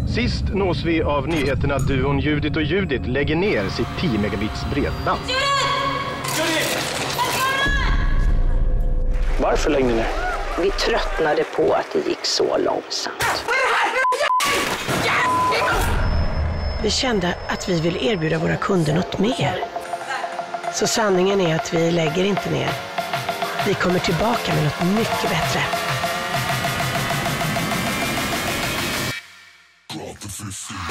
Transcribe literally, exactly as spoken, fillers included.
Sist nås vi av nyheterna att duon Judit och Judit lägger ner sitt tio megabits bredband. Varför lägger ni ner? Vi tröttnade på att det gick så långsamt. Vi kände att vi vill erbjuda våra kunder något mer. Så sanningen är att vi lägger inte ner. Vi kommer tillbaka med något mycket bättre. Drop the fifty.